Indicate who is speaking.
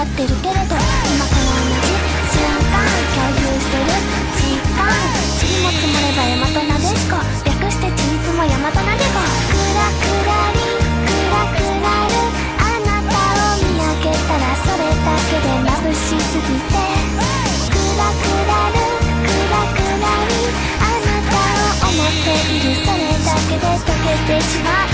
Speaker 1: ってるけれど、今この同じ瞬間共有してる時間。塵も積もれば大和なでしこ、略してちいつも大和なでこ。クラクラリクラクラル、あなたを見上げたらそれだけで眩しすぎて。クラクラルクラクラリ、あなたを思っているそれだけで溶けてしまう。